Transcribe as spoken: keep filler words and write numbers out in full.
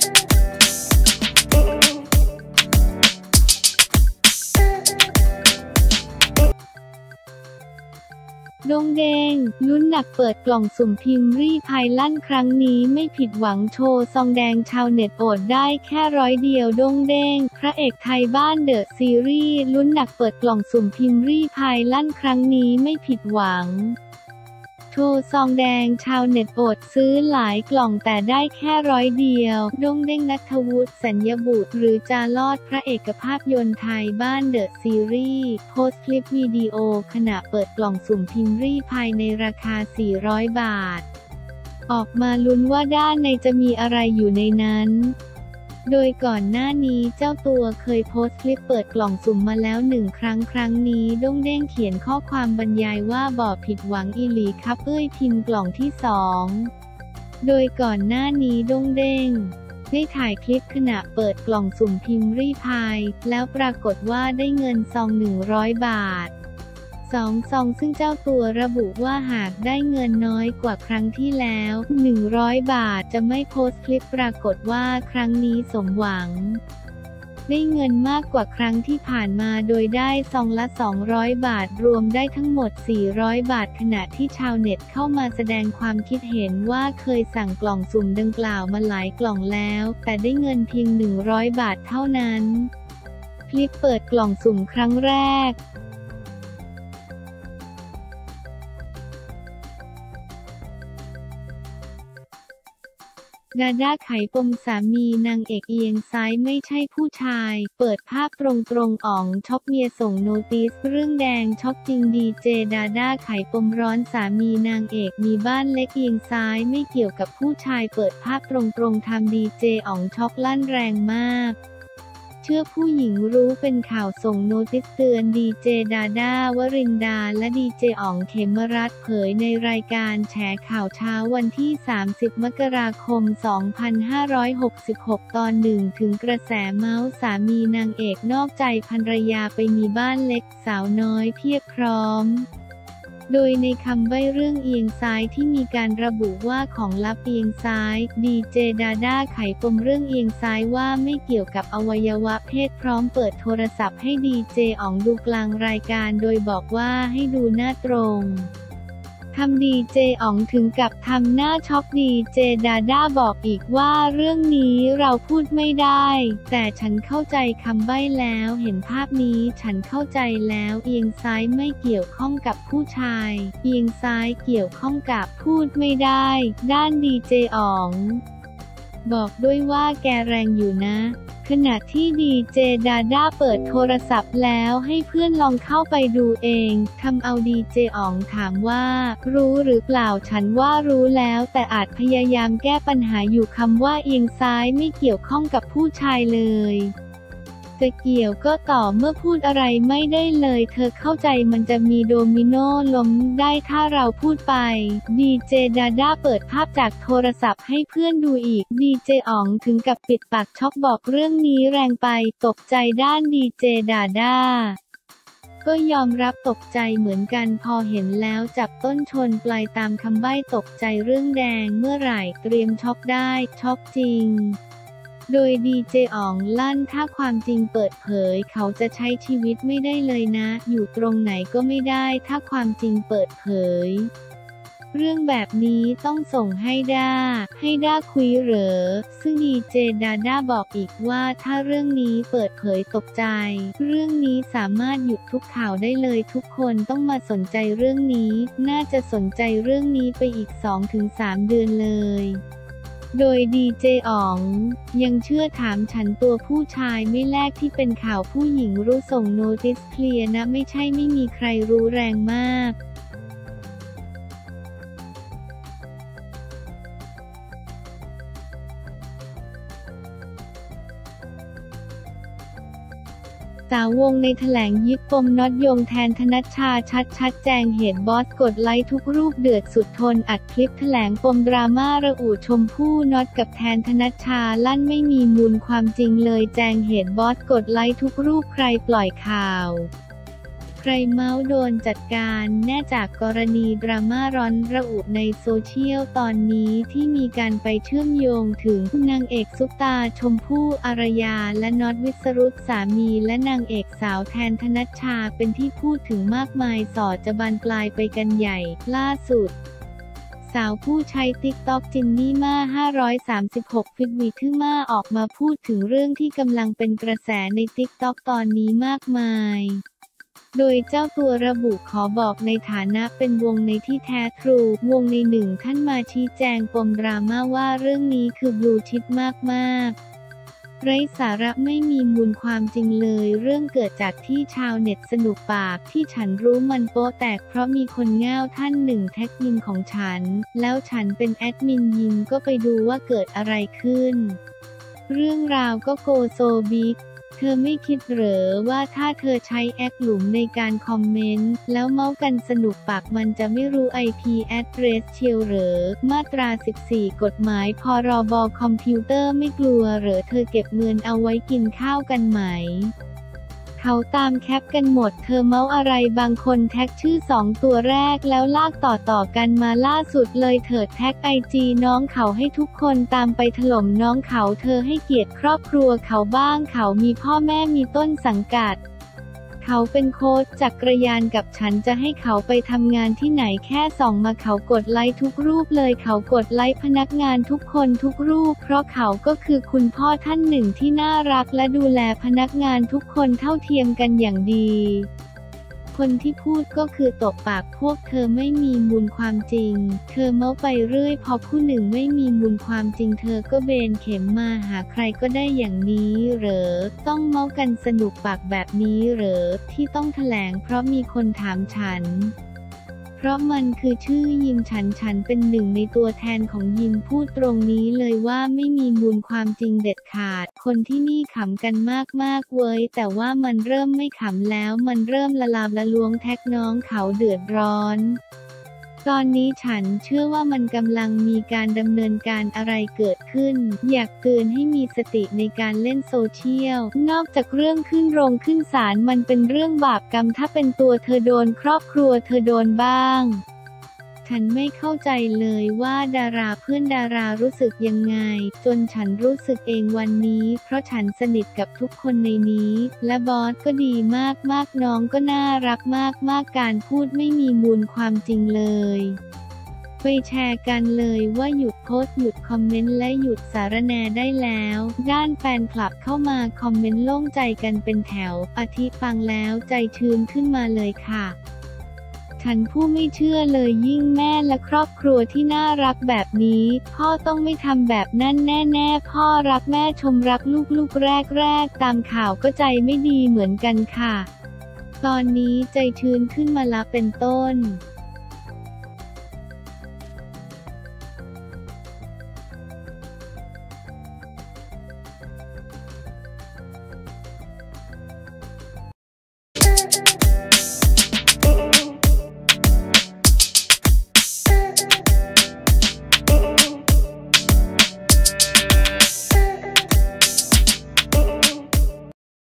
โด่งเด้งลุ้นหนักเปิดกล่องสุ่มพิมพ์รีพายลั่นครั้งนี้ไม่ผิดหวังโชว์ซองแดงชาวเน็ตโอดได้แค่ร้อยเดียวโด่งเด้งพระเอกไทยบ้านเดอะซีรีส์ลุ้นหนักเปิดกล่องสุ่มพิมพ์รีพายลั่นครั้งนี้ไม่ผิดหวังโชว์ซองแดงชาวเน็ตโอดซื้อหลายกล่องแต่ได้แค่ร้อยเดียวโด่งเด้งณัฐวุฒิสัญญบุตรหรือจารอดพระเอกภาพยนตร์ไทยบ้านเดอะซีรีส์โพสต์คลิปวิดีโอขณะเปิดกล่องสุ่มพิมพ์รีพายในราคาสี่ร้อยบาทออกมาลุ้นว่าด้านในจะมีอะไรอยู่ในนั้นโดยก่อนหน้านี้เจ้าตัวเคยโพสต์คลิปเปิดกล่องสุ่มมาแล้วหนึ่งครั้งครั้งนี้โด่งเด้งเขียนข้อความบรรยายว่าบ่ผิดหวังอีหลีครับเอ้ยพิมพ์กล่องที่สองโดยก่อนหน้านี้โด่งเด้งได้ถ่ายคลิปขณะเปิดกล่องสุ่มพิมพ์รีพายแล้วปรากฏว่าได้เงินซองหนึ่งร้อยบาทสองซองซึ่งเจ้าตัวระบุว่าหากได้เงินน้อยกว่าครั้งที่แล้วหนึ่งร้อยบาทจะไม่โพสต์คลิปปรากฏว่าครั้งนี้สมหวังได้เงินมากกว่าครั้งที่ผ่านมาโดยได้ซองละสองร้อยบาทรวมได้ทั้งหมดสี่ร้อยบาทขณะที่ชาวเน็ตเข้ามาแสดงความคิดเห็นว่าเคยสั่งกล่องสุ่มดังกล่าวมาหลายกล่องแล้วแต่ได้เงินเพียงหนึ่งร้อยบาทเท่านั้นคลิปเปิดกล่องสุ่มครั้งแรกดาด้าไขปมสามีนางเอกเอียงซ้ายไม่ใช่ผู้ชายเปิดภาพตรงๆอ๋องช็อกเมียส่งโนติสเรื่องแดงช็อกจริงดีเจดาด้าไขปมร้อนสามีนางเอกมีบ้านเล็กเอียงซ้ายไม่เกี่ยวกับผู้ชายเปิดภาพตรงๆทำดีเจอ๋องช็อกลั่นแรงมากเชื่อผู้หญิงรู้เป็นข่าวส่งโนติสเตือนดีเจดาด้าวรินดาและดีเจอ๋องเขมรัตน์เผยในรายการแฉข่าวเช้าวันที่สามสิบมกราคมสองพันห้าร้อยหกสิบหกตอนหนึ่งถึงกระแสเมาส์สามีนางเอกนอกใจภรรยาไปมีบ้านเล็กสาวน้อยเพียบพร้อมโดยในคำใบ้เรื่องเอียงซ้ายที่มีการระบุว่าของลับเอียงซ้ายดีเจดาด้าไขปมเรื่องเอียงซ้ายว่าไม่เกี่ยวกับอวัยวะเพศพร้อมเปิดโทรศัพท์ให้ดีเจอ๋องดูกลางรายการโดยบอกว่าให้ดูหน้าตรงทำดีเจอ๋องถึงกับทำหน้าช็อกดีเจดาด้าบอกอีกว่าเรื่องนี้เราพูดไม่ได้แต่ฉันเข้าใจคำใบ้แล้วเห็นภาพนี้ฉันเข้าใจแล้วเอียงซ้ายไม่เกี่ยวข้องกับผู้ชายเอียงซ้ายเกี่ยวข้องกับพูดไม่ได้ด้านดีเจอ๋องบอกด้วยว่าแกแรงอยู่นะขณะที่ดีเจดาด้าเปิดโทรศัพท์แล้วให้เพื่อนลองเข้าไปดูเองทำเอาดีเจอ๋องถามว่ารู้หรือเปล่าฉันว่ารู้แล้วแต่อาจพยายามแก้ปัญหาอยู่คำว่าเอียงซ้ายไม่เกี่ยวข้องกับผู้ชายเลยจะเกี่ยวก็ต่อเมื่อพูดอะไรไม่ได้เลยเธอเข้าใจมันจะมีโดมิโนล้มได้ถ้าเราพูดไปดีเจดาด้าเปิดภาพจากโทรศัพท์ให้เพื่อนดูอีกดีเจอ๋องถึงกับปิดปากช็อกบอกเรื่องนี้แรงไปตกใจด้านดีเจดาด้าก็ยอมรับตกใจเหมือนกันพอเห็นแล้วจับต้นชนปลายตามคำใบ้ตกใจเรื่องแดงเมื่อไหร่เตรียมช็อกได้ช็อกจริงโดยดีเจอ๋องลั่นถ้าความจริงเปิดเผยเขาจะใช้ชีวิตไม่ได้เลยนะอยู่ตรงไหนก็ไม่ได้ถ้าความจริงเปิดเผยเรื่องแบบนี้ต้องส่งให้ด้าให้ด้าคุยเหรอซึ่งดีเจดาด้าบอกอีกว่าถ้าเรื่องนี้เปิดเผยตกใจเรื่องนี้สามารถหยุดทุกข่าวได้เลยทุกคนต้องมาสนใจเรื่องนี้น่าจะสนใจเรื่องนี้ไปอีก สองถึงสาม เดือนเลยโดยดีเจอ๋องยังเชื่อถามฉันตัวผู้ชายไม่แลกที่เป็นข่าวผู้หญิงรู้ส่งโนติสเคลียร์นะไม่ใช่ไม่มีใครรู้แรงมาก สาววงในแถลงยึดปมน็อตโยงแทนธนัชชาชัดชัดแจงเหตุบอสกดไลค์ทุกรูปเดือดสุดทนอัดคลิปแถลงปมดราม่าระอุชมพู่น็อตกับแทนธนัชชาลั่นไม่มีมูลความจริงเลยแจงเหตุบอสกดไลค์ทุกรูปใครปล่อยข่าวใครเมาส์โดนจัดการแน่จากกรณีดราม่าร้อนระอุในโซเชียลตอนนี้ที่มีการไปเชื่อมโยงถึงนางเอกซุปตาชมพู่อารยาและน็อตวิสรุตสามีและนางเอกสาวแทนธนัชชาเป็นที่พูดถึงมากมายส่อจะบานปลายไปกันใหญ่ล่าสุดสาวผู้ใช้ติ๊กต็อกจินนี่มาห้าร้อยสามสิบหกฟิตวีทึ่มาออกมาพูดถึงเรื่องที่กำลังเป็นกระแสในติ๊กต็อกตอนนี้มากมายโดยเจ้าตัวระบุขอบอกในฐานะเป็นวงในที่แท้ทรูวงในหนึ่งท่านมาชี้แจงปมดราม่าว่าเรื่องนี้คือบลูชิปมากๆไร้สาระไม่มีมูลความจริงเลยเรื่องเกิดจากที่ชาวเน็ตสนุกปากที่ฉันรู้มันโป๊ะแตกเพราะมีคนง่าวท่านหนึ่งแท็กยิงของฉันแล้วฉันเป็นแอดมินยิงก็ไปดูว่าเกิดอะไรขึ้นเรื่องราวก็โกโซบิ๊กเธอไม่คิดเหรอว่าถ้าเธอใช้แอคหลุมในการคอมเมนต์แล้วเมาส์กันสนุกปากมันจะไม่รู้ ไอ พี address เชียวเหรอมาตราสิบสี่กฎหมายพรบคอมพิวเตอร์ไม่กลัวเหรอเธอเก็บเงินเอาไว้กินข้าวกันไหมเขาตามแคปกันหมดเธอเมาอะไรบางคนแท็กชื่อสองตัวแรกแล้วลากต่อต่อกันมาล่าสุดเลยเถิดแท็กไอจีน้องเขาให้ทุกคนตามไปถล่มน้องเขาเธอให้เกียรติครอบครัวเขาบ้างเขามีพ่อแม่มีต้นสังกัดเขาเป็นโค้ชจักรยานกับฉันจะให้เขาไปทำงานที่ไหนแค่ส่องมาเขากดไลค์ทุกรูปเลยเขากดไลค์พนักงานทุกคนทุกรูปเพราะเขาก็คือคุณพ่อท่านหนึ่งที่น่ารักและดูแลพนักงานทุกคนเท่าเทียมกันอย่างดีคนที่พูดก็คือตบปากพวกเธอไม่มีมูลความจริงเธอเมาไปเรื่อยพอผู้หนึ่งไม่มีมูลความจริงเธอก็เบนเข็มมาหาใครก็ได้อย่างนี้เหรอต้องเมากันสนุกปากแบบนี้เหรอที่ต้องแถลงเพราะมีคนถามฉันเพราะมันคือชื่อยิมฉันฉันเป็นหนึ่งในตัวแทนของยิมพูดตรงนี้เลยว่าไม่มีมูลความจริงเด็ดขาดคนที่นี่ขำกันมากๆเว้ยแต่ว่ามันเริ่มไม่ขำแล้วมันเริ่มละลาบละล้วงแท็กน้องเขาเดือดร้อนตอนนี้ฉันเชื่อว่ามันกำลังมีการดำเนินการอะไรเกิดขึ้นอยากเตือนให้มีสติในการเล่นโซเชียลนอกจากเรื่องขึ้นโรงขึ้นศาลมันเป็นเรื่องบาปกรรมถ้าเป็นตัวเธอโดนครอบครัวเธอโดนบ้างฉันไม่เข้าใจเลยว่าดาราเพื่อนดารารู้สึกยังไงจนฉันรู้สึกเองวันนี้เพราะฉันสนิทกับทุกคนในนี้และบอสก็ดีมากมากน้องก็น่ารักมากมากการพูดไม่มีมูลความจริงเลยไปแชร์กันเลยว่าหยุดโพสต์หยุดคอมเมนต์และหยุดสารแหน่ได้แล้วด้านแฟนคลับเข้ามาคอมเมนต์โล่งใจกันเป็นแถวอาทิฟังแล้วใจชื้นขึ้นมาเลยค่ะฉันผู้ไม่เชื่อเลยยิ่งแม่และครอบครัวที่น่ารักแบบนี้พ่อต้องไม่ทำแบบนั้นแน่ๆพ่อรักแม่ชมรักลูกๆแรกๆตามข่าวก็ใจไม่ดีเหมือนกันค่ะตอนนี้ใจชื้นขึ้นมาละเป็นต้น